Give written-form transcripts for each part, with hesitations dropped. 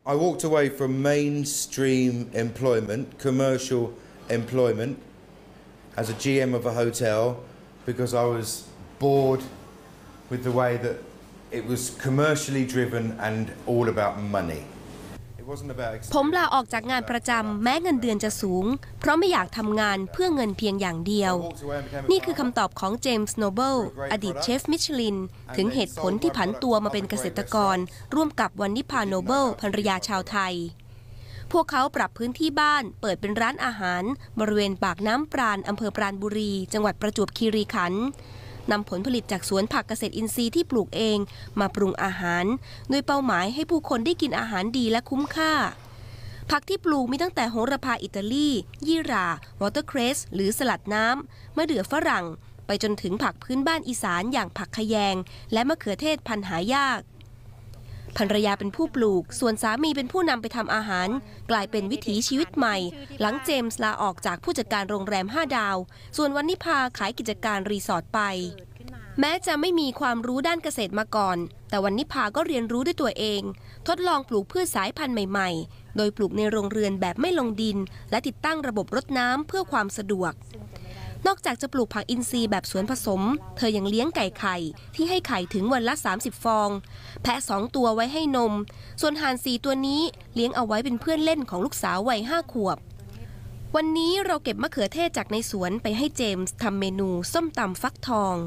I walked away from mainstream employment, commercial employment, as a GM of a hotel because I was bored with the way that it was commercially driven and all about money. ผมลาออกจากงานประจำแม้เงินเดือนจะสูงเพราะไม่อยากทำงานเพื่อเงินเพียงอย่างเดียวนี่คือคำตอบของเจมส์โนเบิลอดีตเชฟมิชลินถึงเหตุผลที่ผันตัวมาเป็นเกษตรกรร่วมกับวรรณิพาโนเบิลภรรยาชาวไทยพวกเขาปรับพื้นที่บ้านเปิดเป็นร้านอาหารบริเวณปากน้ำปราณอำเภอปราณบุรีจังหวัดประจวบคีรีขันธ์นำผลผลิตจากสวนผักเกษตรอินทรีย์ที่ปลูกเองมาปรุงอาหารโดยเป้าหมายให้ผู้คนได้กินอาหารดีและคุ้มค่าผักที่ปลูกมีตั้งแต่โหระพาอิตาลียี่หร่าวอเตอร์เครสหรือสลัดน้ำมะเดื่อฝรั่งไปจนถึงผักพื้นบ้านอีสานอย่างผักขะแยงและมะเขือเทศพันธุ์หายากภรรยาเป็นผู้ปลูกส่วนสามีเป็นผู้นำไปทำอาหารกลายเป็นวิถีชีวิตใหม่หลังเจมส์ลาออกจากผู้จัดการโรงแรม5 ดาวส่วนวรรณิพาขายกิจการรีสอร์ทไปแม้จะไม่มีความรู้ด้านเกษตรมาก่อนแต่วรรณิพาก็เรียนรู้ด้วยตัวเองทดลองปลูกพืชสายพันธุ์ใหม่ๆโดยปลูกในโรงเรือนแบบไม่ลงดินและติดตั้งระบบรดน้ำเพื่อความสะดวกนอกจากจะปลูกผักอินทรีย์แบบสวนผสมเธอยังเลี้ยงไก่ไข่ที่ให้ไข่ถึงวันละ30 ฟองแพะ2 ตัวไว้ให้นมส่วนห่าน4 ตัวนี้เลี้ยงเอาไว้เป็นเพื่อนเล่นของลูกสาววัย5 ขวบวันนี้เราเก็บมะเขือเทศจากในสวนไปให้เจมส์ทำเมนูส้มตำฟักทอง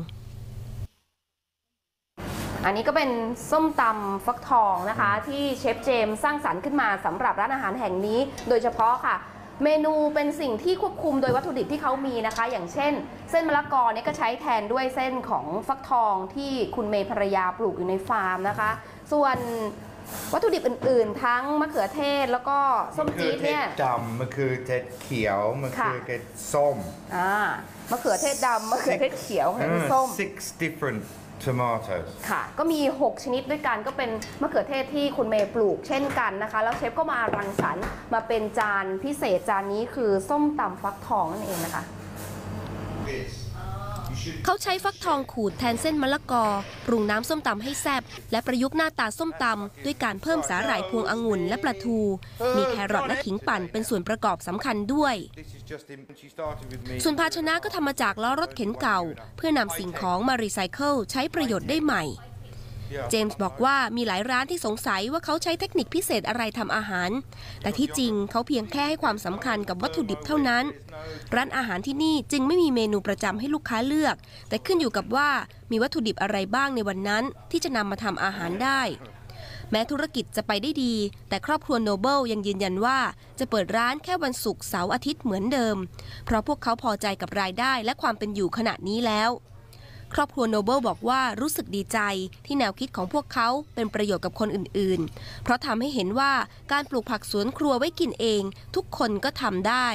อันนี้ก็เป็นส้มตำฟักทองนะคะที่เชฟเจมส์สร้างสรรค์ขึ้นมาสำหรับร้านอาหารแห่งนี้โดยเฉพาะค่ะเมนูเป็นสิ่งที่ควบคุมโดยวัตถุดิบที่เขามีนะคะอย่างเช่นเส้นมะละกอเนี่ยก็ใช้แทนด้วยเส้นของฟักทองที่คุณเมย์ภรรยาปลูกอยู่ในฟาร์มนะคะส่วนวัตถุดิบอื่นๆทั้งมะเขือเทศแล้วก็ส้มจี๊ดเนี่ยดำมะเขือเทศเขียวมะเขือเทศส้มมะเขือเทศดำมะเขือเทศเขียวและส้ม 6 different tomatoes ค่ะก็มี6 ชนิดด้วยกันก็เป็นมะเขือเทศที่คุณเมย์ปลูกเช่นกันนะคะแล้วเชฟก็มารังสรรค์มาเป็นจานพิเศษจานนี้คือส้มตำฟักทองนั่นเองนะคะเขาใช้ฟักทองขูดแทนเส้นมะละกอปรุงน้ำส้มตำให้แซ่บและประยุกต์หน้าตาส้มตำด้วยการเพิ่มสาหร่ายพวงองุ่นและปลาทูมีแครอทและขิงปั่นเป็นส่วนประกอบสำคัญด้วยส่วนภาชนะก็ทำมาจากล้อรถเข็นเก่าเพื่อนำสิ่งของมารีไซเคิลใช้ประโยชน์ได้ใหม่เจมส์บอกว่ามีหลายร้านที่สงสัยว่าเขาใช้เทคนิคพิเศษอะไรทำอาหารแต่ที่จริงเขาเพียงแค่ให้ความสำคัญกับวัตถุดิบเท่านั้นร้านอาหารที่นี่จึงไม่มีเมนูประจำให้ลูกค้าเลือกแต่ขึ้นอยู่กับว่ามีวัตถุดิบอะไรบ้างในวันนั้นที่จะนำมาทำอาหารได้แม้ธุรกิจจะไปได้ดีแต่ครอบครัวโนเบิลยังยืนยันว่าจะเปิดร้านแค่วันศุกร์เสาร์อาทิตย์เหมือนเดิมเพราะพวกเขาพอใจกับรายได้และความเป็นอยู่ขณะนี้แล้วครอบครัวโนเบิลบอกว่ารู้สึกดีใจที่แนวคิดของพวกเขาเป็นประโยชน์กับคนอื่นๆเพราะทำให้เห็นว่าการปลูกผักสวนครัวไว้กินเองทุกคนก็ทำได้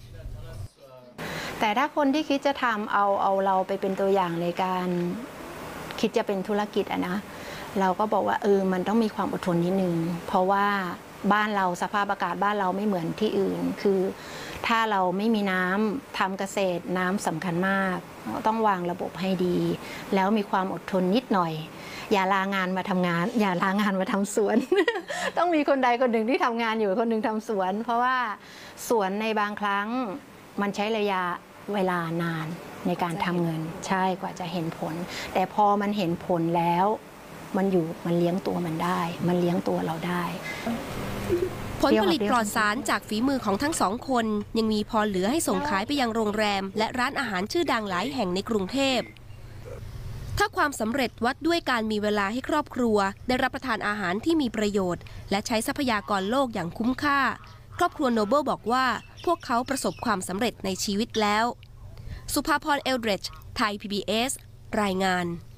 แต่ถ้าคนที่คิดจะทำเอาเราไปเป็นตัวอย่างในการคิดจะเป็นธุรกิจนะเราก็บอกว่ามันต้องมีความอดทนนิดนึงเพราะว่าบ้านเราสภาพอากาศบ้านเราไม่เหมือนที่อื่นคือถ้าเราไม่มีน้ำทำเกษตรน้ำสำคัญมากต้องวางระบบให้ดีแล้วมีความอดทนนิดหน่อยอย่าลางานมาทำงานอย่าลางานมาทำสวน ต้องมีคนใดคนหนึ่งที่ทำงานอยู่คนหนึ่งทำสวนเพราะว่าสวนในบางครั้งมันใช้ระยะเวลานานในการทำเงินใช่กว่าจะเห็นผลแต่พอมันเห็นผลแล้วมันเลี้ยงตัวมันได้มันเลี้ยงตัวเราได้ผลผลิตปลอดสารจากฝีมือของทั้ง2 คนยังมีพอเหลือให้ส่งขายไปยังโรงแรมและร้านอาหารชื่อดังหลายแห่งในกรุงเทพถ้าความสำเร็จวัดด้วยการมีเวลาให้ครอบครัวได้รับประทานอาหารที่มีประโยชน์และใช้ทรัพยากรโลกอย่างคุ้มค่าครอบครัวโนเบิลบอกว่าพวกเขาประสบความสำเร็จในชีวิตแล้วสุภาพร เอลเดริชไทย PBS รายงาน